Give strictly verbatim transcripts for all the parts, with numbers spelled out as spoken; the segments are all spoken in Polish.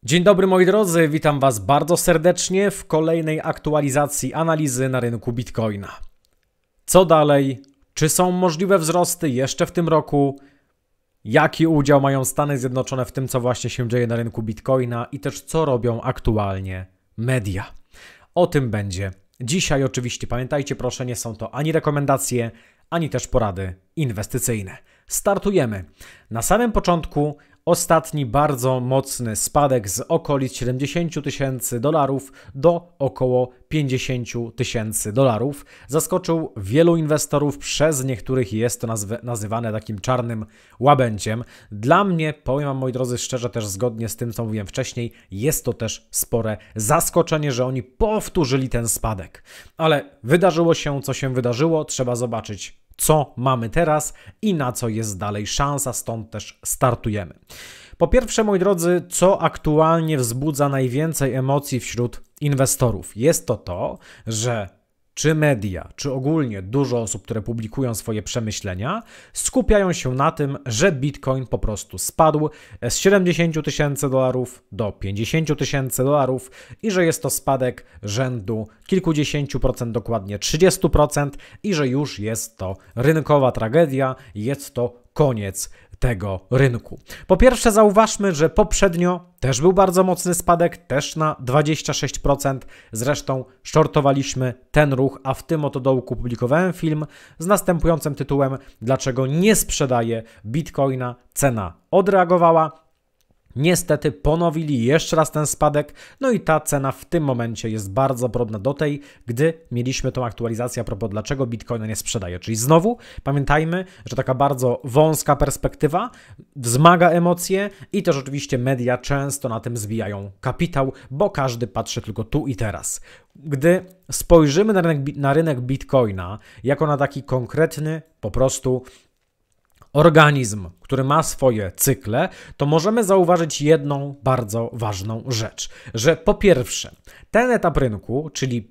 Dzień dobry moi drodzy, witam Was bardzo serdecznie w kolejnej aktualizacji analizy na rynku Bitcoina. Co dalej? Czy są możliwe wzrosty jeszcze w tym roku? Jaki udział mają Stany Zjednoczone w tym, co właśnie się dzieje na rynku Bitcoina i też co robią aktualnie media? O tym będzie dzisiaj oczywiście. Pamiętajcie proszę, nie są to ani rekomendacje, ani też porady inwestycyjne. Startujemy. Na samym początku ostatni bardzo mocny spadek z okolic siedemdziesięciu tysięcy dolarów do około pięćdziesięciu tysięcy dolarów. Zaskoczył wielu inwestorów, przez niektórych jest to nazywane takim czarnym łabędziem. Dla mnie, powiem wam moi drodzy szczerze, też zgodnie z tym, co mówiłem wcześniej, jest to też spore zaskoczenie, że oni powtórzyli ten spadek. Ale wydarzyło się, co się wydarzyło, trzeba zobaczyć, co mamy teraz i na co jest dalej szansa, stąd też startujemy. Po pierwsze, moi drodzy, co aktualnie wzbudza najwięcej emocji wśród inwestorów? Jest to to, że czy media, czy ogólnie dużo osób, które publikują swoje przemyślenia, skupiają się na tym, że Bitcoin po prostu spadł z siedemdziesięciu tysięcy dolarów do pięćdziesięciu tysięcy dolarów i że jest to spadek rzędu kilkudziesięciu procent, dokładnie trzydziestu procent i że już jest to rynkowa tragedia, jest to koniec tego rynku. Po pierwsze zauważmy, że poprzednio też był bardzo mocny spadek, też na dwadzieścia sześć procent. Zresztą shortowaliśmy ten ruch, a w tym oto dołku publikowałem film z następującym tytułem: dlaczego nie sprzedaję Bitcoina? Cena odreagowała. Niestety ponowili jeszcze raz ten spadek, no i ta cena w tym momencie jest bardzo podobna do tej, gdy mieliśmy tą aktualizację a propos dlaczego Bitcoina nie sprzedaje. Czyli znowu pamiętajmy, że taka bardzo wąska perspektywa wzmaga emocje i też oczywiście media często na tym zbijają kapitał, bo każdy patrzy tylko tu i teraz. Gdy spojrzymy na rynek, na rynek Bitcoina jako na taki konkretny po prostu organizm, który ma swoje cykle, to możemy zauważyć jedną bardzo ważną rzecz, że po pierwsze ten etap rynku, czyli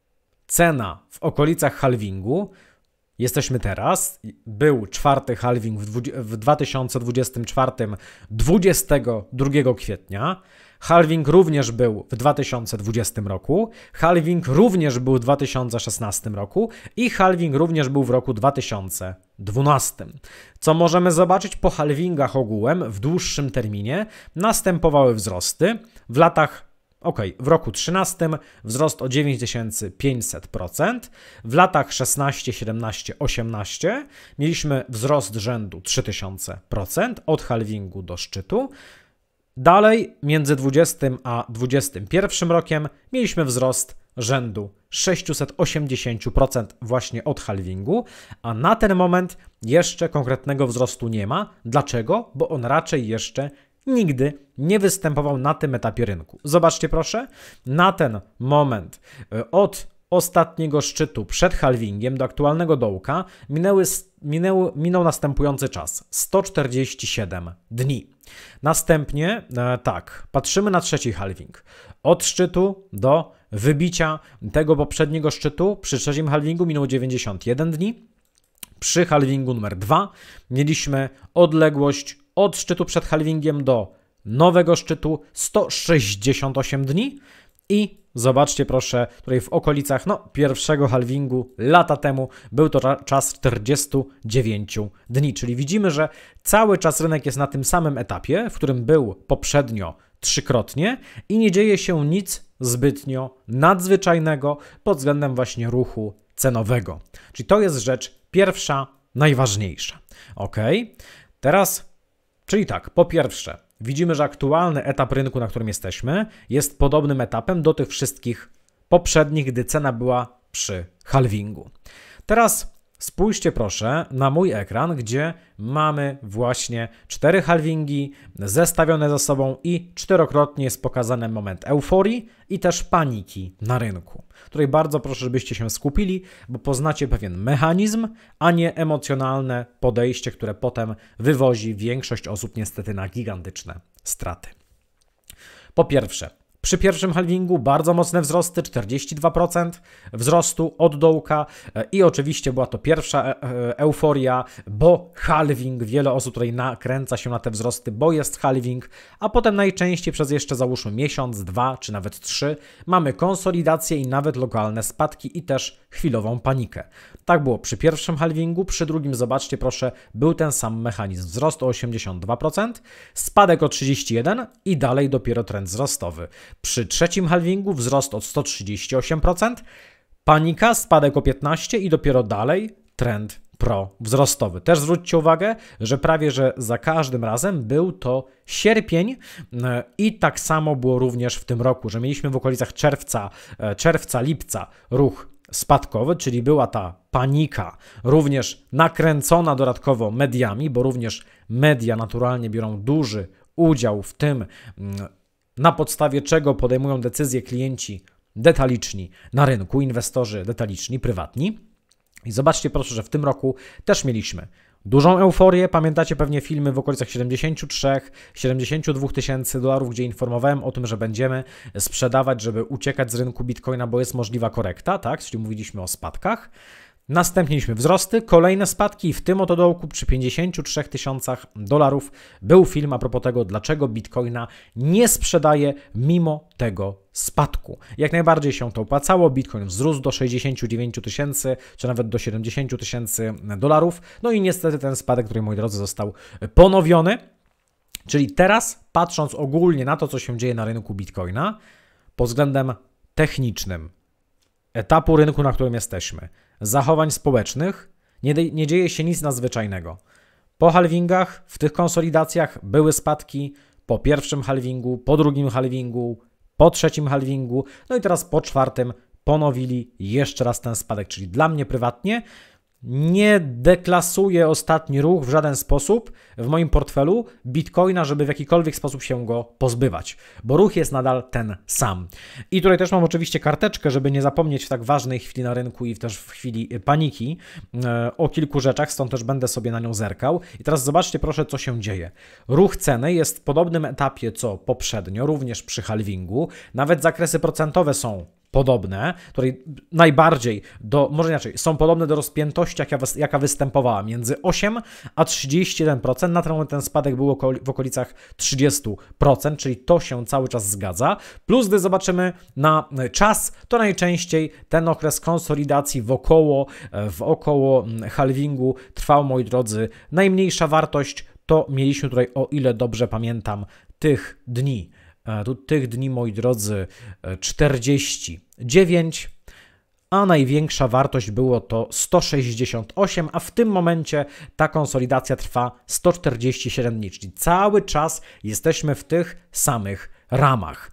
cena w okolicach halvingu, jesteśmy teraz, był czwarty halving w dwa tysiące dwudziestym czwartym, dwudziestego drugiego kwietnia, halving również był w dwa tysiące dwudziestym roku, halving również był w dwa tysiące szesnastym roku i halving również był w roku dwa tysiące dwunastym. Co możemy zobaczyć po halvingach ogółem w dłuższym terminie? Następowały wzrosty w latach Ok, w roku trzynastym wzrost o dziewięć tysięcy pięćset procent, w latach szesnaście, siedemnaście, osiemnaście mieliśmy wzrost rzędu trzy tysiące procent od halvingu do szczytu. Dalej między dwudziestym a dwudziestym pierwszym rokiem mieliśmy wzrost rzędu sześćset osiemdziesiąt procent właśnie od halvingu, a na ten moment jeszcze konkretnego wzrostu nie ma. Dlaczego? Bo on raczej jeszcze nigdy nie występował na tym etapie rynku. Zobaczcie proszę, na ten moment od ostatniego szczytu przed halvingiem do aktualnego dołka minęły, minęły, minął następujący czas, sto czterdzieści siedem dni. Następnie, e, tak, patrzymy na trzeci halving. Od szczytu do wybicia tego poprzedniego szczytu przy trzecim halvingu minęło dziewięćdziesiąt jeden dni. Przy halvingu numer dwa mieliśmy odległość od szczytu przed halvingiem do nowego szczytu sto sześćdziesiąt osiem dni i zobaczcie proszę, tutaj w okolicach no, pierwszego halvingu lata temu był to czas czterdziestu dziewięciu dni, czyli widzimy, że cały czas rynek jest na tym samym etapie, w którym był poprzednio trzykrotnie i nie dzieje się nic zbytnio nadzwyczajnego pod względem właśnie ruchu cenowego. Czyli to jest rzecz pierwsza, najważniejsza. Ok, teraz, czyli tak, po pierwsze, widzimy, że aktualny etap rynku, na którym jesteśmy, jest podobnym etapem do tych wszystkich poprzednich, gdy cena była przy halvingu. Teraz spójrzcie proszę na mój ekran, gdzie mamy właśnie cztery halvingi zestawione ze sobą i czterokrotnie jest pokazany moment euforii i też paniki na rynku. Tutaj bardzo proszę, żebyście się skupili, bo poznacie pewien mechanizm, a nie emocjonalne podejście, które potem wywozi większość osób niestety na gigantyczne straty. Po pierwsze, Przy pierwszym halvingu bardzo mocne wzrosty, czterdzieści dwa procent wzrostu od dołka i oczywiście była to pierwsza euforia, bo halving, wiele osób tutaj nakręca się na te wzrosty, bo jest halving, a potem najczęściej przez jeszcze załóżmy miesiąc, dwa czy nawet trzy mamy konsolidację i nawet lokalne spadki i też chwilową panikę. Tak było przy pierwszym halvingu, przy drugim zobaczcie proszę, był ten sam mechanizm, wzrost o osiemdziesiąt dwa procent, spadek o trzydzieści jeden procent i dalej dopiero trend wzrostowy. Przy trzecim halvingu wzrost o sto trzydzieści osiem procent, panika, spadek o piętnaście procent i dopiero dalej trend pro-wzrostowy. Też zwróćcie uwagę, że prawie że za każdym razem był to sierpień i tak samo było również w tym roku, że mieliśmy w okolicach czerwca, czerwca, lipca ruch spadkowy, czyli była ta panika, również nakręcona dodatkowo mediami, bo również media naturalnie biorą duży udział w tym, na podstawie czego podejmują decyzje klienci detaliczni na rynku, inwestorzy detaliczni, prywatni. I zobaczcie proszę, że w tym roku też mieliśmy dużą euforię. Pamiętacie pewnie filmy w okolicach siedemdziesiąt trzy siedemdziesiąt dwa tysięcy dolarów, gdzie informowałem o tym, że będziemy sprzedawać, żeby uciekać z rynku Bitcoina, bo jest możliwa korekta, tak? Czyli mówiliśmy o spadkach. Następnie mieliśmy wzrosty, kolejne spadki i w tym oto dołku przy pięćdziesięciu trzech tysiącach dolarów był film a propos tego, dlaczego Bitcoina nie sprzedaje mimo tego spadku. Jak najbardziej się to opłacało, Bitcoin wzrósł do sześćdziesięciu dziewięciu tysięcy, czy nawet do siedemdziesięciu tysięcy dolarów, no i niestety ten spadek, który moi drodzy został ponowiony, czyli teraz patrząc ogólnie na to, co się dzieje na rynku Bitcoina pod względem technicznym, etapu rynku, na którym jesteśmy, zachowań społecznych, nie, nie dzieje się nic nadzwyczajnego. Po halvingach, w tych konsolidacjach były spadki, po pierwszym halvingu, po drugim halvingu, po trzecim halvingu, no i teraz po czwartym ponowili jeszcze raz ten spadek, czyli dla mnie prywatnie nie deklasuje ostatni ruch w żaden sposób w moim portfelu Bitcoina, żeby w jakikolwiek sposób się go pozbywać, bo ruch jest nadal ten sam. I tutaj też mam oczywiście karteczkę, żeby nie zapomnieć w tak ważnej chwili na rynku i też w chwili paniki e, o kilku rzeczach, stąd też będę sobie na nią zerkał. I teraz zobaczcie proszę, co się dzieje. Ruch ceny jest w podobnym etapie co poprzednio, również przy halvingu. Nawet zakresy procentowe są podobne, której najbardziej do, może inaczej, są podobne do rozpiętości, jaka, jaka występowała między osiem a trzydzieści jeden procent. Na ten moment ten spadek był w okolicach trzydzieści procent, czyli to się cały czas zgadza. Plus, gdy zobaczymy na czas, to najczęściej ten okres konsolidacji wokoło, w około halvingu trwał, moi drodzy, najmniejsza wartość to mieliśmy tutaj, o ile dobrze pamiętam, tych dni. Tu tych dni, moi drodzy, czterdzieści dziewięć, a największa wartość było to sto sześćdziesiąt osiem, a w tym momencie ta konsolidacja trwa sto czterdzieści siedem dni, czyli cały czas jesteśmy w tych samych ramach,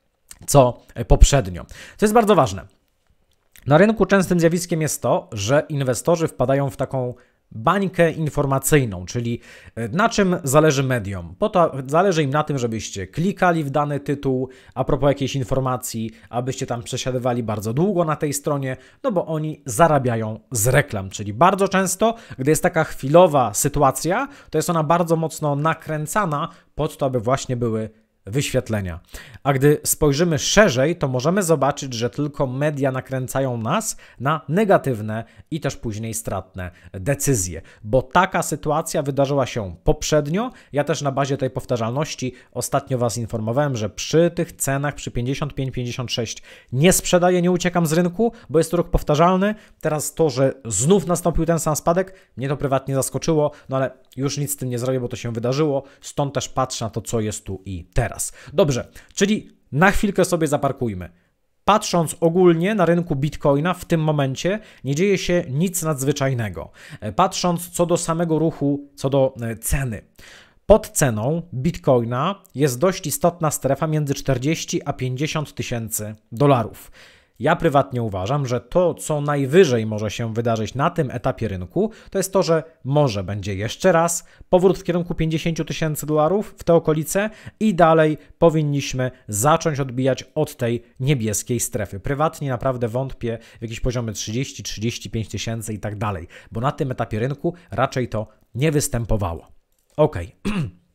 co poprzednio. Co jest bardzo ważne. Na rynku częstym zjawiskiem jest to, że inwestorzy wpadają w taką bańkę informacyjną, czyli na czym zależy mediom. Po to zależy im na tym, żebyście klikali w dany tytuł a propos jakiejś informacji, abyście tam przesiadywali bardzo długo na tej stronie, no bo oni zarabiają z reklam, czyli bardzo często, gdy jest taka chwilowa sytuacja, to jest ona bardzo mocno nakręcana pod to, aby właśnie były wyświetlenia. A gdy spojrzymy szerzej, to możemy zobaczyć, że tylko media nakręcają nas na negatywne i też później stratne decyzje, bo taka sytuacja wydarzyła się poprzednio. Ja też na bazie tej powtarzalności ostatnio Was informowałem, że przy tych cenach, przy pięćdziesiąt pięć pięćdziesiąt sześć nie sprzedaję, nie uciekam z rynku, bo jest to ruch powtarzalny. Teraz to, że znów nastąpił ten sam spadek, mnie to prywatnie zaskoczyło, no ale już nic z tym nie zrobię, bo to się wydarzyło, stąd też patrzę na to, co jest tu i teraz. Dobrze, czyli na chwilkę sobie zaparkujmy. Patrząc ogólnie na rynku Bitcoina w tym momencie nie dzieje się nic nadzwyczajnego. Patrząc co do samego ruchu, co do ceny. Pod ceną Bitcoina jest dość istotna strefa między czterdzieści a pięćdziesiąt tysięcy dolarów. Ja prywatnie uważam, że to, co najwyżej może się wydarzyć na tym etapie rynku, to jest to, że może będzie jeszcze raz powrót w kierunku pięćdziesięciu tysięcy dolarów w te okolice i dalej powinniśmy zacząć odbijać od tej niebieskiej strefy. Prywatnie naprawdę wątpię w jakieś poziomy trzydzieści trzydzieści pięć tysięcy i tak dalej, bo na tym etapie rynku raczej to nie występowało. Ok.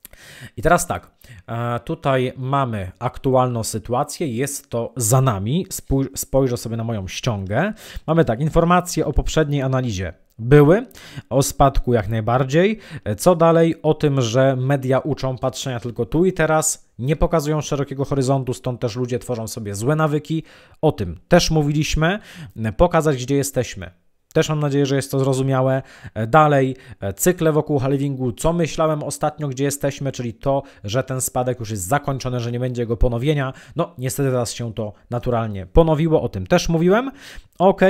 I teraz tak, tutaj mamy aktualną sytuację, jest to za nami, spojrzę sobie na moją ściągę. Mamy tak, informacje o poprzedniej analizie były, o spadku jak najbardziej. Co dalej? O tym, że media uczą patrzenia tylko tu i teraz, nie pokazują szerokiego horyzontu, stąd też ludzie tworzą sobie złe nawyki. O tym też mówiliśmy. Pokazać, gdzie jesteśmy. Też mam nadzieję, że jest to zrozumiałe. Dalej, cykle wokół halvingu, co myślałem ostatnio, gdzie jesteśmy, czyli to, że ten spadek już jest zakończony, że nie będzie jego ponowienia. No, niestety teraz się to naturalnie ponowiło, o tym też mówiłem. Ok.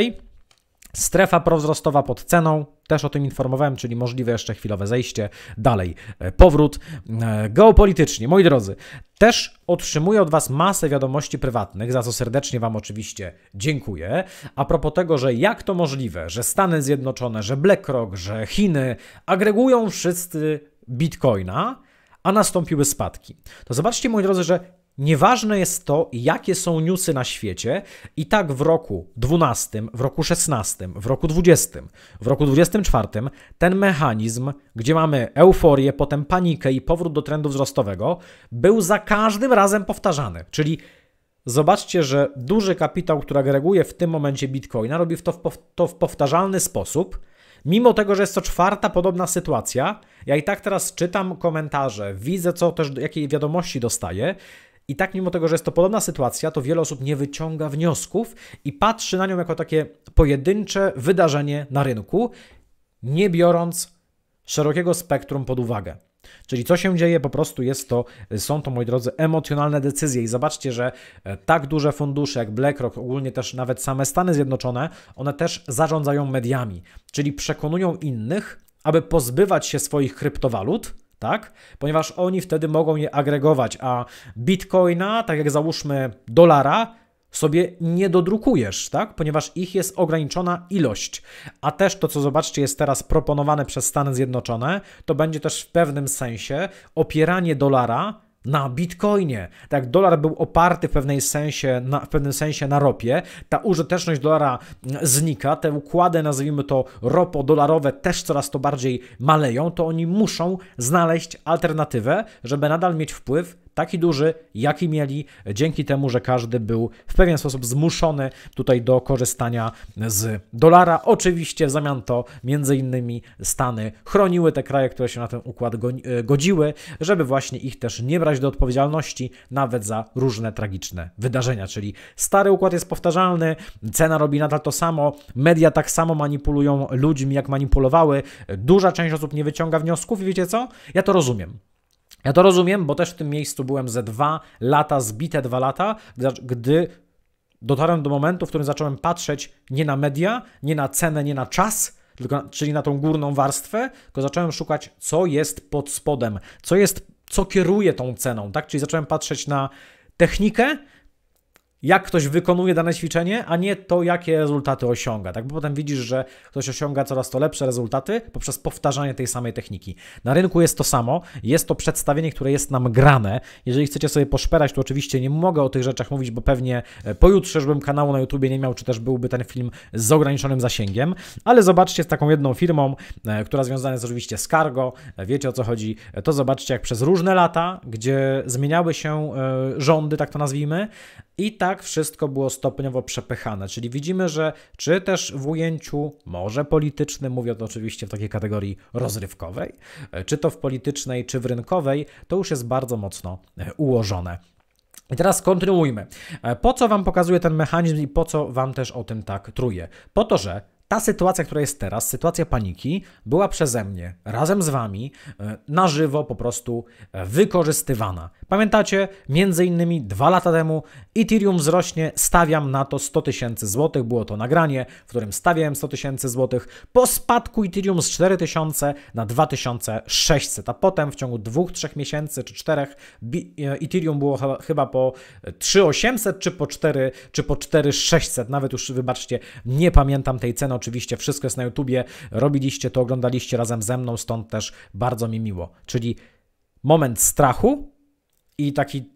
Strefa prowzrostowa pod ceną, też o tym informowałem, czyli możliwe jeszcze chwilowe zejście. Dalej, powrót. Geopolitycznie, moi drodzy, też otrzymuję od Was masę wiadomości prywatnych, za co serdecznie Wam oczywiście dziękuję. A propos tego, że jak to możliwe, że Stany Zjednoczone, że BlackRock, że Chiny agregują wszyscy Bitcoina, a nastąpiły spadki. To zobaczcie, moi drodzy, że nieważne jest to, jakie są newsy na świecie, i tak w roku dwunastym, w roku szesnastym, w roku dwudziestym, w roku dwudziestym czwartym ten mechanizm, gdzie mamy euforię, potem panikę i powrót do trendu wzrostowego, był za każdym razem powtarzany. Czyli zobaczcie, że duży kapitał, który agreguje w tym momencie Bitcoina, robi to w, to w powtarzalny sposób. Mimo tego, że jest to czwarta podobna sytuacja, ja i tak teraz czytam komentarze, widzę, co też, jakie wiadomości dostaję. I tak mimo tego, że jest to podobna sytuacja, to wiele osób nie wyciąga wniosków i patrzy na nią jako takie pojedyncze wydarzenie na rynku, nie biorąc szerokiego spektrum pod uwagę. Czyli co się dzieje, po prostu jest to, są to, moi drodzy, emocjonalne decyzje i zobaczcie, że tak duże fundusze jak BlackRock, ogólnie też nawet same Stany Zjednoczone, one też zarządzają mediami, czyli przekonują innych, aby pozbywać się swoich kryptowalut, tak? Ponieważ oni wtedy mogą je agregować, a Bitcoina, tak jak załóżmy dolara, sobie nie dodrukujesz, tak? Ponieważ ich jest ograniczona ilość. A też to, co zobaczcie, jest teraz proponowane przez Stany Zjednoczone, to będzie też w pewnym sensie opieranie dolara na Bitcoinie. Tak jak dolar był oparty w, pewnej sensie, na, w pewnym sensie na ropie, ta użyteczność dolara znika, te układy, nazwijmy to ropo-dolarowe, też coraz to bardziej maleją, to oni muszą znaleźć alternatywę, żeby nadal mieć wpływ taki duży, jaki mieli, dzięki temu, że każdy był w pewien sposób zmuszony tutaj do korzystania z dolara. Oczywiście w zamian to między innymi Stany chroniły te kraje, które się na ten układ godziły, żeby właśnie ich też nie brać do odpowiedzialności nawet za różne tragiczne wydarzenia. Czyli stary układ jest powtarzalny, cena robi nadal to samo, media tak samo manipulują ludźmi, jak manipulowały, duża część osób nie wyciąga wniosków i wiecie co? Ja to rozumiem. Ja to rozumiem, bo też w tym miejscu byłem ze dwa lata, zbite dwa lata, gdy dotarłem do momentu, w którym zacząłem patrzeć nie na media, nie na cenę, nie na czas, tylko, czyli na tą górną warstwę, tylko zacząłem szukać, co jest pod spodem, co jest, co kieruje tą ceną, tak? Czyli zacząłem patrzeć na technikę, jak ktoś wykonuje dane ćwiczenie, a nie to, jakie rezultaty osiąga. Tak? Bo potem widzisz, że ktoś osiąga coraz to lepsze rezultaty poprzez powtarzanie tej samej techniki. Na rynku jest to samo, jest to przedstawienie, które jest nam grane. Jeżeli chcecie sobie poszperać, to oczywiście nie mogę o tych rzeczach mówić, bo pewnie pojutrze już bym kanału na YouTubie nie miał, czy też byłby ten film z ograniczonym zasięgiem. Ale zobaczcie, z taką jedną firmą, która związana jest oczywiście z Cargo, wiecie o co chodzi, to zobaczcie, jak przez różne lata, gdzie zmieniały się rządy, tak to nazwijmy, i tak wszystko było stopniowo przepychane, czyli widzimy, że czy też w ujęciu może politycznym, mówię to oczywiście w takiej kategorii rozrywkowej, czy to w politycznej, czy w rynkowej, to już jest bardzo mocno ułożone. I teraz kontynuujmy. Po co Wam pokazuję ten mechanizm i po co Wam też o tym tak truję? Po to, że ta sytuacja, która jest teraz, sytuacja paniki, była przeze mnie, razem z Wami, na żywo po prostu wykorzystywana. Pamiętacie, między innymi dwa lata temu Ethereum wzrośnie, stawiam na to sto tysięcy złotych, było to nagranie, w którym stawiałem sto tysięcy złotych, po spadku Ethereum z cztery tysiące na dwa tysiące sześćset, a potem w ciągu dwóch, trzech miesięcy czy czterech Ethereum było chyba po trzy tysiące osiemset czy po cztery, czy po cztery tysiące sześćset, nawet już wybaczcie, nie pamiętam tej ceny, oczywiście wszystko jest na YouTubie, robiliście to, oglądaliście razem ze mną, stąd też bardzo mi miło. Czyli moment strachu i taki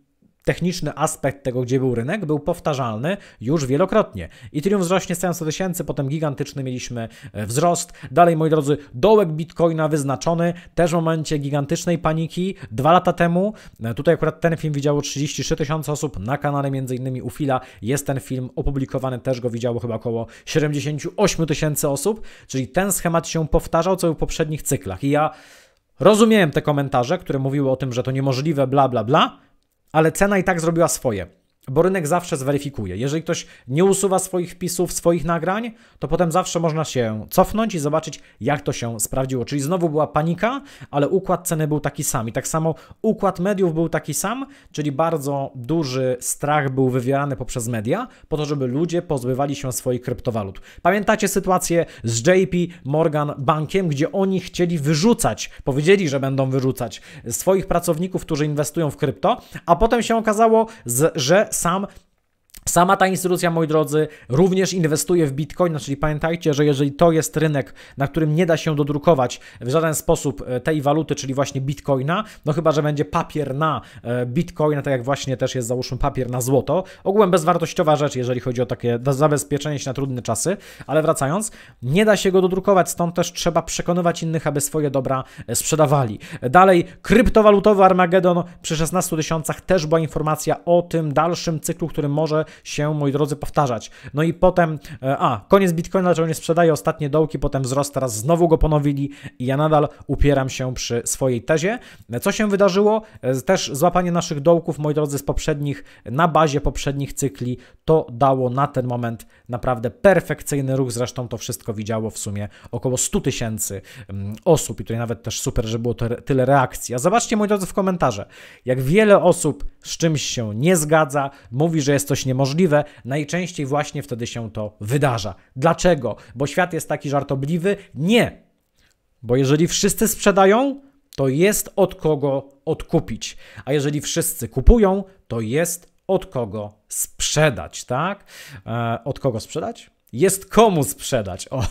techniczny aspekt tego, gdzie był rynek, był powtarzalny już wielokrotnie. Ethereum wzrośnie stając sto tysięcy, potem gigantyczny mieliśmy wzrost. Dalej, moi drodzy, dołek Bitcoina wyznaczony, też w momencie gigantycznej paniki dwa lata temu. Tutaj akurat ten film widziało trzydzieści trzy tysiące osób, na kanale między innymi u Phila jest ten film opublikowany, też go widziało chyba około siedemdziesiąt osiem tysięcy osób, czyli ten schemat się powtarzał, co był w poprzednich cyklach. I ja rozumiałem te komentarze, które mówiły o tym, że to niemożliwe, bla, bla, bla, ale cena i tak zrobiła swoje, bo rynek zawsze zweryfikuje. Jeżeli ktoś nie usuwa swoich wpisów, swoich nagrań, to potem zawsze można się cofnąć i zobaczyć, jak to się sprawdziło. Czyli znowu była panika, ale układ ceny był taki sam. I tak samo układ mediów był taki sam, czyli bardzo duży strach był wywierany poprzez media, po to, żeby ludzie pozbywali się swoich kryptowalut. Pamiętacie sytuację z J P Morgan Bankiem, gdzie oni chcieli wyrzucać, powiedzieli, że będą wyrzucać swoich pracowników, którzy inwestują w krypto, a potem się okazało, że Sam, sama ta instytucja, moi drodzy, również inwestuje w Bitcoina, czyli pamiętajcie, że jeżeli to jest rynek, na którym nie da się dodrukować w żaden sposób tej waluty, czyli właśnie Bitcoina, no chyba, że będzie papier na Bitcoina, tak jak właśnie też jest, załóżmy, papier na złoto, ogółem bezwartościowa rzecz, jeżeli chodzi o takie zabezpieczenie się na trudne czasy, ale wracając, nie da się go dodrukować, stąd też trzeba przekonywać innych, aby swoje dobra sprzedawali. Dalej, kryptowalutowy Armagedon przy szesnastu tysiącach też była informacja o tym dalszym cyklu, który może się, moi drodzy, powtarzać. No i potem, a, koniec Bitcoina, dlaczego nie sprzedaje, ostatnie dołki, potem wzrost, teraz znowu go ponowili i ja nadal upieram się przy swojej tezie. Co się wydarzyło? Też złapanie naszych dołków, moi drodzy, z poprzednich, na bazie poprzednich cykli, to dało na ten moment naprawdę perfekcyjny ruch, zresztą to wszystko widziało w sumie około stu tysięcy osób i tutaj nawet też super, że było tyle reakcji. A zobaczcie, moi drodzy, w komentarze, jak wiele osób z czymś się nie zgadza, mówi, że jest coś niemożliwe, możliwe, najczęściej właśnie wtedy się to wydarza. Dlaczego? Bo świat jest taki żartobliwy? Nie. Bo jeżeli wszyscy sprzedają, to jest od kogo odkupić. A jeżeli wszyscy kupują, to jest od kogo sprzedać, tak? E, od kogo sprzedać? Jest komu sprzedać. O,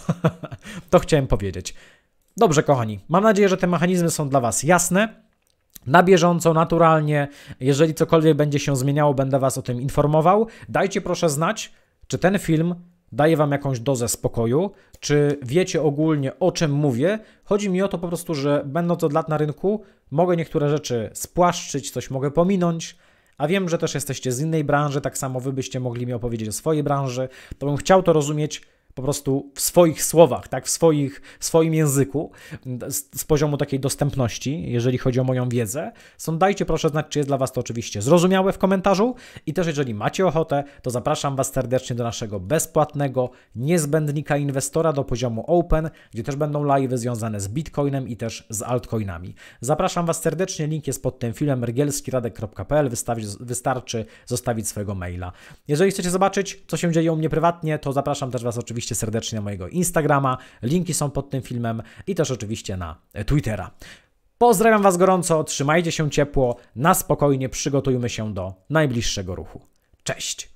to chciałem powiedzieć. Dobrze, kochani. Mam nadzieję, że te mechanizmy są dla Was jasne. Na bieżąco, naturalnie, jeżeli cokolwiek będzie się zmieniało, będę Was o tym informował. Dajcie proszę znać, czy ten film daje Wam jakąś dozę spokoju, czy wiecie ogólnie, o czym mówię. Chodzi mi o to po prostu, że będąc od lat na rynku, mogę niektóre rzeczy spłaszczyć, coś mogę pominąć, a wiem, że też jesteście z innej branży, tak samo Wy byście mogli mi opowiedzieć o swojej branży, to bym chciał to rozumieć po prostu w swoich słowach, tak, w, swoich, w swoim języku, z, z poziomu takiej dostępności, jeżeli chodzi o moją wiedzę. Stąd dajcie proszę znać, czy jest dla Was to oczywiście zrozumiałe w komentarzu i też jeżeli macie ochotę, to zapraszam Was serdecznie do naszego bezpłatnego niezbędnika inwestora do poziomu Open, gdzie też będą live'y związane z Bitcoinem i też z altcoinami. Zapraszam Was serdecznie, link jest pod tym filmem, rygielski radek kropka p l, wystarczy zostawić swojego maila. Jeżeli chcecie zobaczyć, co się dzieje u mnie prywatnie, to zapraszam też Was oczywiście serdecznie na mojego Instagrama, linki są pod tym filmem i też oczywiście na Twittera. Pozdrawiam Was gorąco, trzymajcie się ciepło, na spokojnie przygotujmy się do najbliższego ruchu. Cześć!